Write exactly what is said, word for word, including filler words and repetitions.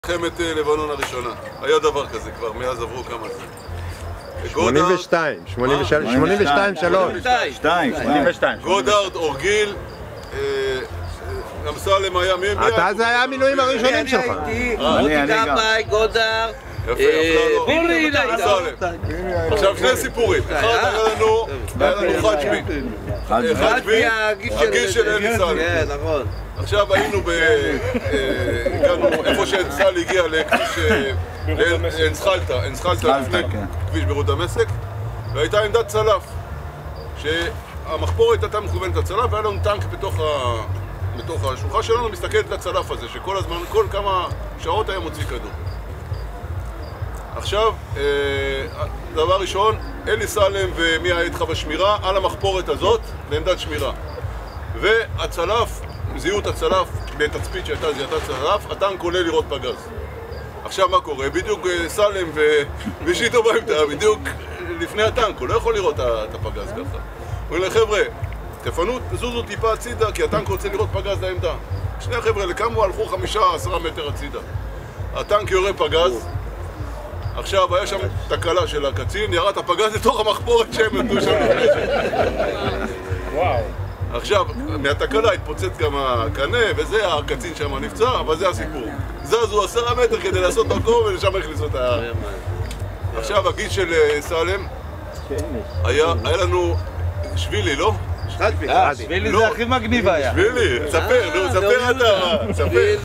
מלחמת לבנון הראשונה, היה דבר כזה כבר, מאז עברו כמה זה. שמונים ושתיים, שמונים ושתיים, שלוש. גודארד, אורגיל, אמסלם היה מי? אתה זה היה המילואים הראשונים שלך. אני הייתי, רותי גבאי, גודארד, בילי, עכשיו שני סיפורים, אחד היה לנו, היה לנו חג'בי, חג'בי, הגיש של אלי סלם. עכשיו היינו ב... הגענו איפה שאנסל הגיע לכביש... לאנסחלטה, אנסחלטה לפני כביש בירות דמשק, והייתה עמדת צלף שהמחפורת הייתה מכוונת לצלף והיה לנו טנק בתוך השלוחה שלנו מסתכלת לצלף הזה שכל הזמן, כל כמה שעות היה מוציא כדור. עכשיו, דבר ראשון, אלי סלם ומי היה איתך בשמירה על המחפורת הזאת לעמדת שמירה, והצלף, זיהו את הצלף בתצפית שהייתה זיהתה צלף, הטנק עולה לראות פגז. עכשיו מה קורה? בדיוק סלם ושיטו בעמדה, בדיוק לפני הטנק, הוא לא יכול לראות את הפגז ככה. הוא אומר להם, חבר'ה, תפנו, זוזו טיפה הצידה, כי הטנק רוצה לראות פגז לעמדה. שני חבר'ה, לכמה הלכו חמישה, עשרה מטר הצידה. הטנק יורה פגז, עכשיו היה שם תקלה של הקצין, ירד הפגז לתוך המחפורת שהם נתנו שם לפני וואו. עכשיו, מהתקלה התפוצץ גם הקנה, וזה הקצין שם נפצע, אבל זה הסיפור. זזו עשרה מטר כדי לעשות דרכו, ולשם הכניסו את ה... עכשיו, הגיש של סלם, היה לנו שבילי, לא? שבילי זה הכי מגניב היה. שבילי, ספר, נו, ספר אתה, ספר.